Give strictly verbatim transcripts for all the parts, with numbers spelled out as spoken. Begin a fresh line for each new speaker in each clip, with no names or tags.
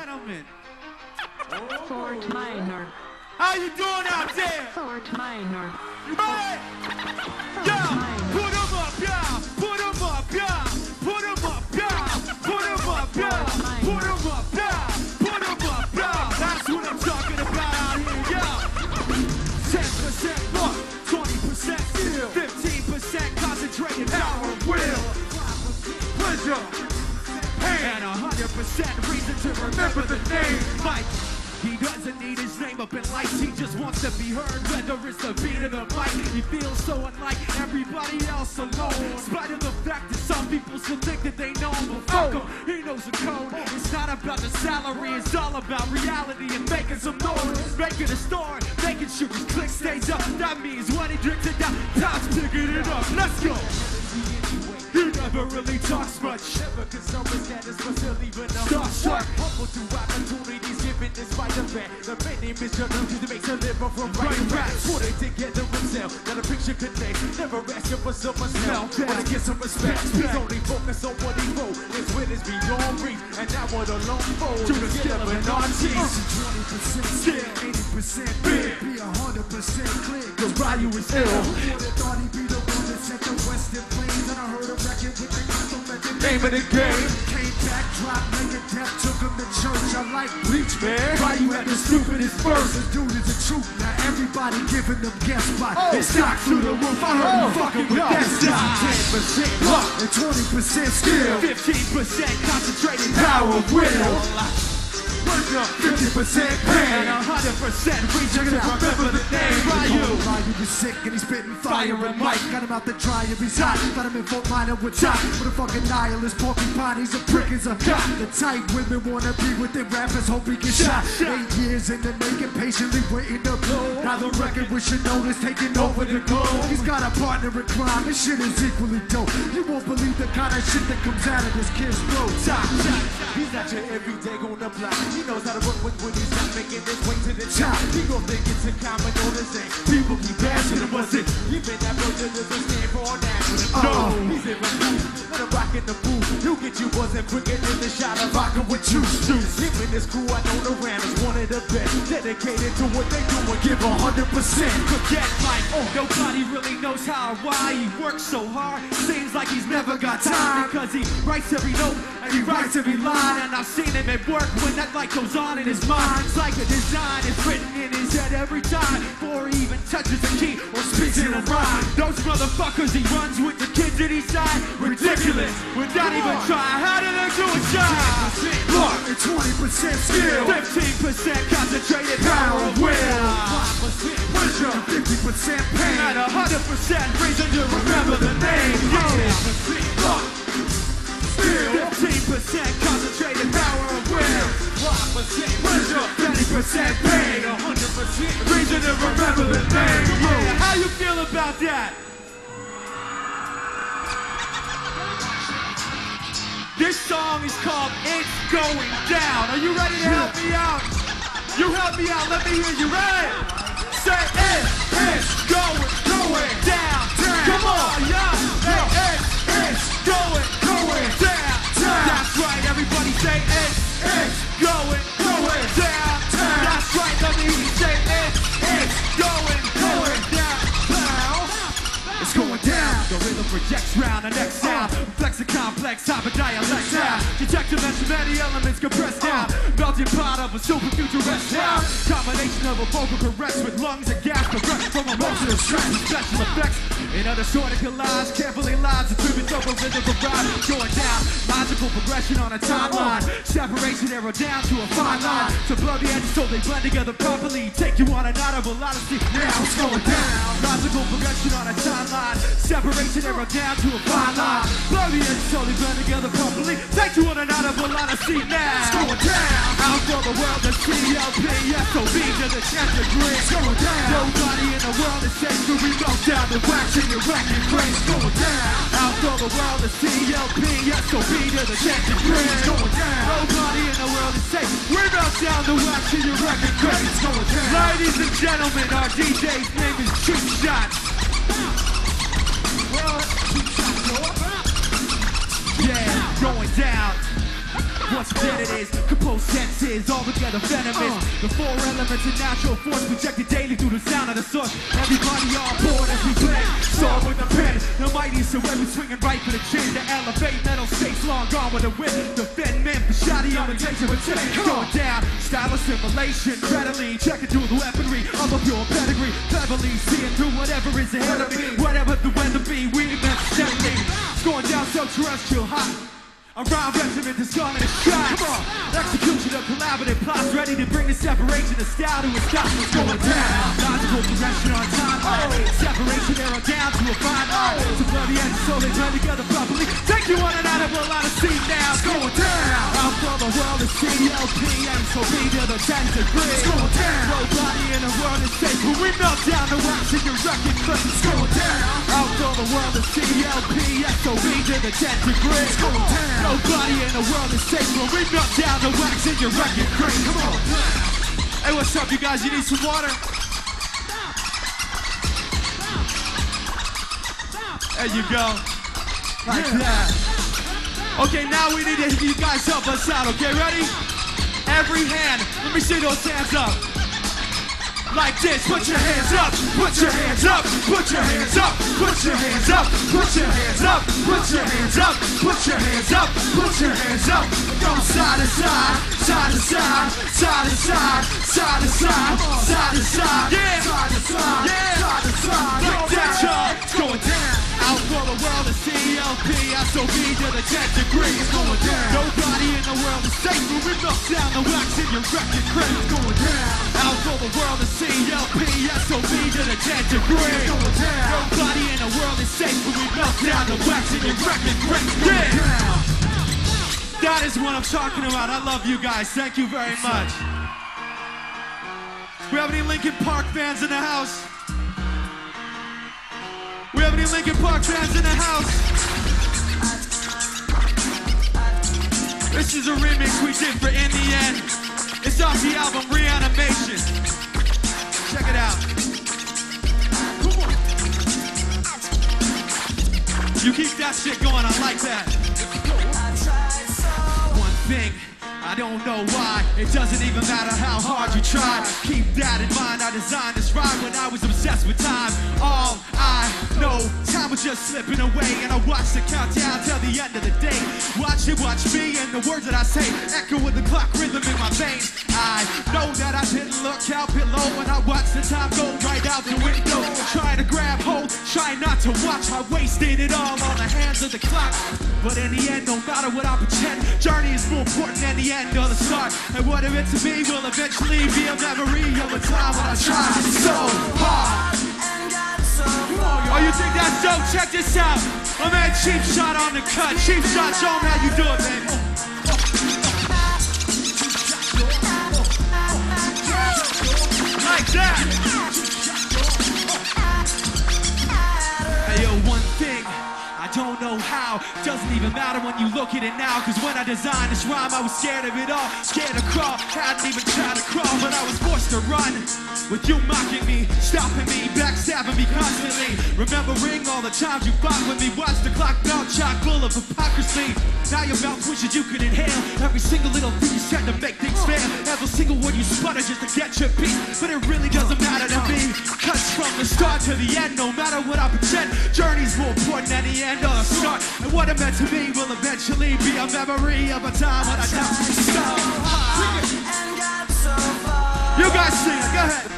gentlemen.
Fort Minor.
How you doing out there?
Fort Minor.
You ready? Yeah, put 'em up, yeah, put 'em up, yeah, put 'em up, yeah, put 'em up, yeah, put 'em up, yeah, put 'em up, yeah. That's what I'm talking about out here, yeah. ten percent luck, twenty percent skill, fifteen percent concentrated power of will, pleasure, and one hundred percent reason to remember the name. Like, he doesn't need his name up in lights, he just wants to be heard, whether it's the beat of the mic. He feels so unlike everybody else alone, in spite of the fact that some people still think that they know him, but fuck him, he knows the code. It's not about the salary, it's all about reality and making some noise, making a start, making sure his click stays up. That means when he drinks it down, Todd's picking it up. Let's go. He never really talks much. Never concerned with status, but still even a starstruck. Humble to opportunities given despite the fact the man name is John Lucas that makes a living from writing raps. Put it together himself, that a picture connects. Never asking for someone's help, wanna get some respect. He's only focused on what he wrote. His wit is beyond reach, and now what a long fold to the skill of an artist.
twenty percent skill, eighty percent big, be one hundred percent clear.
Cause Ryu is ill.
Who would've thought he'd be the one that set the Western Plains? And I heard a record with the custom legend.
Name of the game.
Came back, dropped, made a death, took him to church. I like Bleach,
Man,
Ryu
Ryu had the stupidest verse.
This dude is a truth. Now everybody giving them guest spot.
Oh,
It's stock through the roof. I heard
Oh,
him fucking with
yo,
that stuff.
ten percent luck
And twenty percent skill,
fifteen percent concentrated power of will, fifty percent pain, and one hundred percent reason to remember the name. Ryu.
Ryu was sick and he's spitting fire and Mike. Got him out the dryer, he's hot. Got him in Fort Minor with top. With a fucking nihilist porcupine, he's a prick, he's a cop. The type women wanna be with their rappers, hope he gets shot. Eight years in the making, patiently waiting to blow. Now the record we should know is taking over the globe. He's got a partner in crime, this shit is equally dope. You won't believe the kind of shit that comes out of this kid's throat.
Top, top.
He's out here every day on the block. He knows how to work with when he's not making his way to the top. He gon' think it's a common on his name. People keep asking him what's it. Even that brother doesn't stand for all that. No, he's in the booth. Let him rock in the booth. You get you wasn't quicker than the shot of vodka with juice. Him and his crew, I know the Ram is one of the best. Dedicated to what they do and give a hundred percent.
Forget Mike, oh, nobody really knows how or why he works so hard. Seems like he's never got time because he writes every note and he writes every line. And I've seen him at work when that light goes on in his mind. It's like a design is written in his head every time before he even touches a key or speaks in a rhyme. Those motherfuckers he runs with the kids that he signed, ridiculous. Without even trying, how did they do it, John? Look,
And twenty percent skill,
fifteen percent concentrated power of will,
fifty percent pain,
and one hundred percent reason to remember the name. Yeah. fifteen percent concentrated power of will, twenty percent pain, one hundred percent reason to remember the name. Yeah. How you feel about that? This song is called It's Going Down. Are you ready to help me out? You help me out, let me hear you. Ready? Say it, it's going, going down, down. Come on, yeah. Hey, it's, it's going, going down, down. That's right, everybody say it, it's going, going down, down. That's right, let me hear you say it, it's going, going down, down. It's going down. The rhythm projects round the next sound. Flex a complex type of dialect sound. Detect dimension, many elements compressed down. Melting pot of a super futurist sound. Combination of a vocal caress with lungs and gas progress from emotional stress. Special effects and other sort of collage. Carefully lines attributes over rhythmical rhyme. Going down, logical progression on a timeline. Separation arrow down to a fine line. To blur the edges so they blend together properly. Take you on a night of velocity. Now it's going down. Logical progression on a timeline. Separation arrow down to a fine line. Blur the edges so they blend together properly. Take you on a night of velocity. Now it's going down. Out for the world to see L P S O B to the tenth degree. It's going down. Nobody in the world is safe to we go down the wax in your record grade. It's going down. Out for the world to see L P S O B to the tenth degree. It's going down. Nobody in the world is safe. We're not down the wax in your record grade. It's going down. Ladies and gentlemen, our D J's name is Cheap Shots. Yeah, going down. what's dead it is. Composed senses, all together venomous. The four elements of natural force projected daily through the sound of the source. Everybody on board as we play. Sword with the pen, the mighty so every swinging right for the chin. To elevate metal states long gone with the wind. Defend men for shoddy imitation with ten. Going down, style of simulation. Readily check into the weaponry of a pure pedigree. Cleverly seeing through whatever is ahead of me. Whatever the weather be, we necessarily. It's going down so terrestrial hot. A rhyme regiment is calling a shot. Come on, execution of collaborative plots, ready to bring the separation of style to a stop. What's going down? Logical progression on time. Oh. Separation arrow down to a fine line. To blur the edges so they blend together properly. Take you on an animal line of sea now. It's going down. Out for the world is C L P and so be to the ten degree. It's going down. Nobody in the world is safe when we melt down the wax in your record clip. It's going down. Out for the world is C L P and so be to the ten degree. It's going down. Nobody in the world is safe when we melt down the wax in your record crate. Come on. Hey, what's up, you guys? You need some water? There you go. Like yeah. that. Okay, now we need to hit you guys help us out. Okay, ready? Every hand. Let me see those hands up. Like this, put your hands up, put your hands up, put your hands up, put your hands up, put your hands up, put your hands up, put your hands up, put your hands up, go side to side, side to side, side to side, side to side, side to side, yeah, side to side, yeah, side to side, like that, y'all, it's going down. Out for the world is C L P, S O B to the tenth degree, it's going down. Nobody in the world is safe when we melt down the wax in your record crate, it's going down. Out for the world is C L P, S O B to the tenth degree, it's going down. Nobody in the world is safe when we melt down the wax in your record crate, yeah. That is what I'm talking about. I love you guys. Thank you very much. We have any Linkin Park fans in the house? We have any Linkin Park fans in the house? This is a remix we did for In the End. It's off the album Reanimation. Check it out. Come on. You keep that shit going, I like that. One thing, I don't know why. It doesn't even matter how hard you try. Keep that in mind. I designed this rhyme when I was obsessed with time. All I know, time was just slipping away, and I watched the countdown till the end of the day. Watch it, watch me, and the words that I say echo with the clock rhythm in my veins. I know that I didn't look out below when I watched the time go right out the window. Trying to grab hold, trying not to watch. I wasted it all on the hands of the clock. But in the end, no matter what I pretend, journey is more important than the end or the start. And what it meant to me will eventually be a memory of a time when I tried so hard. Oh, you think that's dope? Check this out. My man Cheap Shot on the cut. Cheap Shot, show him how you do it, baby. Like that. Hey, yo, one thing. I don't know how, doesn't even matter when you look at it now. Cause when I designed this rhyme, I was scared of it all. Scared to crawl, hadn't even tried to crawl, but I was forced to run. With you mocking me, stopping me, backstabbing me constantly. Remembering all the times you fought with me. Watch the clock melt, chock full of hypocrisy. Now your mouth wishes you could inhale every single little thing you said to make things fair. Every single word you sputter just to get your beat. But it really doesn't matter to me. Cause from the start to the end, no matter what I pretend, journey's more important than the end or the start. And what it meant to me will eventually be a memory of a time when I died so hard. You guys sing it, go ahead.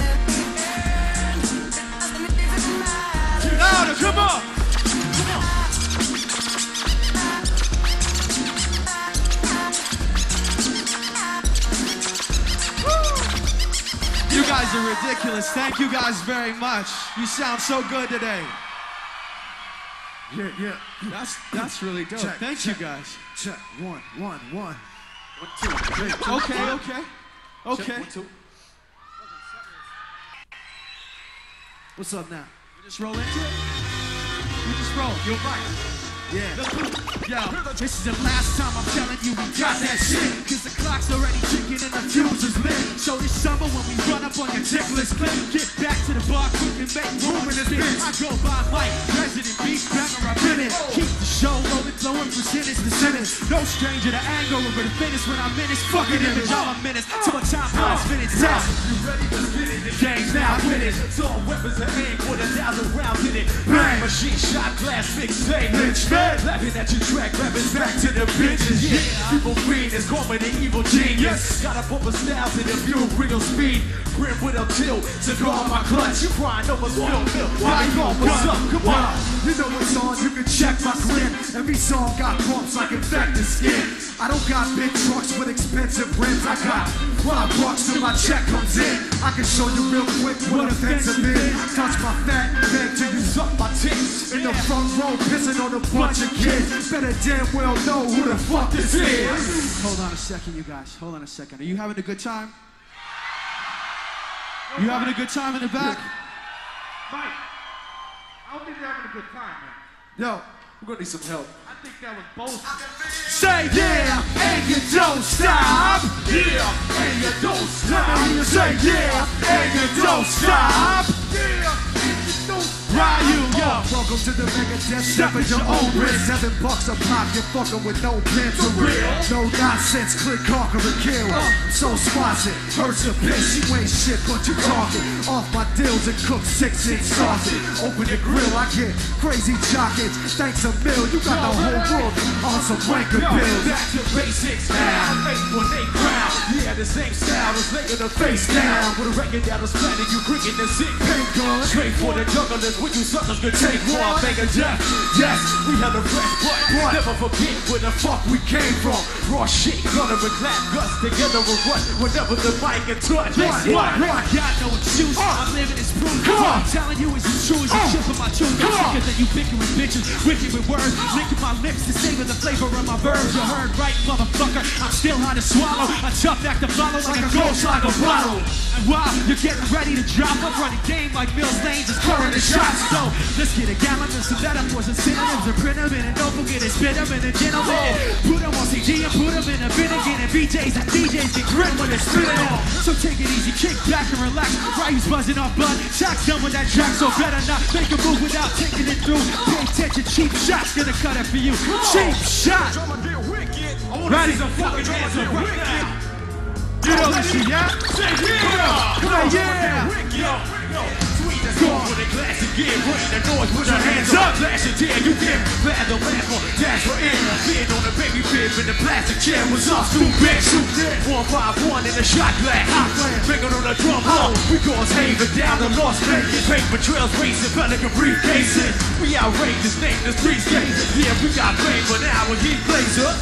Louder, come on. You guys are ridiculous. Thank you guys very much. You sound so good today.
Yeah, yeah.
That's that's really dope.
Check,
Thank
check,
you guys.
Check. One, one, one. One, two, three, two.
Okay, okay. Okay.
Check, one, two. What's up now?
We just roll into it? We just roll. You're right.
Yeah.
Yo, this is the last time I'm telling you we got that shit. Cause the clock's already ticking and the fuse is lit. So this summer when we run up on your checklist clip, get back to the bar quick and make room in this bitch. I go by like Resident Beef, banger up in it. Keep the show rolling, flowing percentage to sentence. No stranger to anger over the finish when I'm in this fucking image. All a minute till my time flies finish. Test.
You ready to spin it? The
Game's now finished.
So weapons are aimed with a thousand rounds in it. Bang! Machine shot, glass fixed, fake. Lynch man, laughing at your track, rapping back to the bitches. Yeah, people fiend is calling the evil genius. Got a bumper styles in the view, real speed. Grim with a tilt, cigar on my clutch. You crying over spilled milk. Why you on? What's up? Come on.
You know what's on, you can check my grin. Every song got bumps like infected skin. I don't got big trucks with expensive rims. I got five bucks till my check comes in. I can show you real quick what offensive is. Touch my fat neck till you suck my tits. In the front row, pissing on a bunch of kids. Better damn well know who the fuck this is.
Hold on a second, you guys. Hold on a second. Are you having a good time? You having a good time in the back?
Mike, I don't think they're having a good time, man.
Yo,
We're gonna need some help. I think that was bullshit.
Say yeah, and you don't stop.
Yeah, and you don't stop.
Let me hear you say yeah, and you don't stop.
Yeah, and you don't stop.
Ryu, yo.
welcome to the mega death. Step at your own risk. Seven bucks a pop, you're fucking with no pin for real. No nonsense, click, conquer, and kill. So sponsored, hurts a bitch. You ain't shit, but you talking. Off my deals and cook six inch sausage. Open the grill, I get crazy jockets. Thanks a mill, you got the whole world on some wanker pills.
Back to basics now. Eight when they crown. Yeah, the same style as laying the face down. With a record that was planning, you cricket and sick.
Paint gun.
Straight for the jugglers, when you suckers could take one. Make a death. Yes, we had a fresh butt. Never forget where the fuck we came from. Raw shit, gutter and clap guts together and run. Whenever the mic and touch.
What? What? I got no excuse. I'm living this proof.
Come on.
I'm telling you it's as true as you chip in my tooth. I'm sicker than you bickering bitches, wicked with words, licking my lips to savor the flavor of my verbs. You heard right, motherfucker. I'm still hard to swallow. A tough act to follow like a ghost like a bottle. And while you're getting ready to drop, I'm running game like Mills Lane, just pouring the shots. So let's get a gallon of some metaphors and synonyms and print them in and don't forget to spit them in a gentleman. Put them on C D and put them in a bin again. And V Js and D Js get grin when it's spinning them. So take it easy, kick back and relax. Ryu's buzzing off blood. Shot's done with that track, so better not make a move without taking it through. Pay attention, cheap shots gonna cut it for you. Cheap shot. Ready? Some fucking hands up right now. You know this shit, yeah?
Say yeah!
Come on, yeah!
Sweet as gold with a glass again. Bring the noise, put your hands up. Flash it down, you can bad the last one. Dash for in. Bid on the baby bib in the plastic chair. Was off too big. One five one in the shot glass. Finger on the drum hole. We goes haven down the lost Vegas. Paper trails racing, pelican briefcases. We outrage this name, the streets game. Yeah, we got fame, but now when he plays up.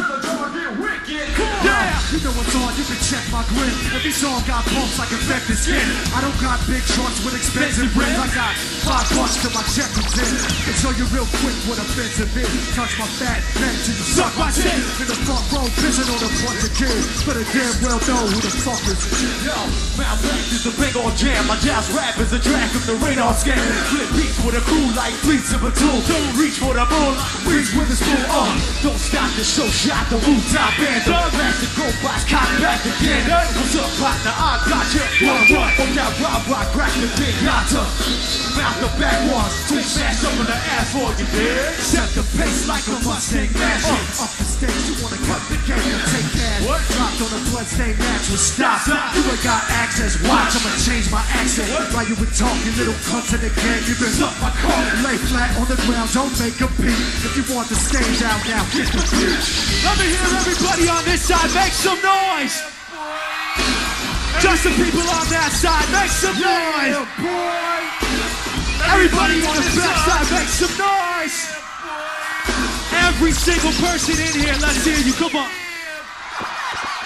Yeah, you know what's on, you can check my grin. Every song got bumps like infected skin. I don't got big trucks with expensive rims. I got five bucks till my check comes in. And show you real quick what offensive is. Touch my fat neck till you suck my tit. In the front row, pissing on a bunch of kids. But I damn well know who the fuck is.
Yo, Mount Black is the big old jam. My jazz rap is a track of the radar scan. Flip beats with a crew like fleets of a tool. Don't reach for the moon, reach with the spoon. Uh, don't stop the show, shot the rooftop band. The plastic go box, cock back again. What's up, partner? I got you. One, one. On that rock, rock, crack the big yatta. Mouth the back ones, two smash up in the ass for you, bitch.
Set the pace like a Mustang Master. Uh, up the stage, you wanna cut the game and take cash.
What?
Dropped on a bloodstained match with stop.
Stop.
You ain't got access, watch, I'ma change my accent. While you been talking, little cunts in the game, you been up my car. Lay flat on the ground, don't make a beat. If you want the stage out now, get the beat.
Let me hear everybody on this side make some noise. Just the people on that side, make some noise.
Yeah, boy.
Everybody on the back side, make some noise. Every single person in here, let's hear you. Come on.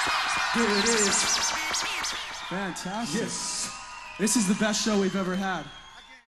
Here it is.
Fantastic.
Yes.
This is the best show we've ever had.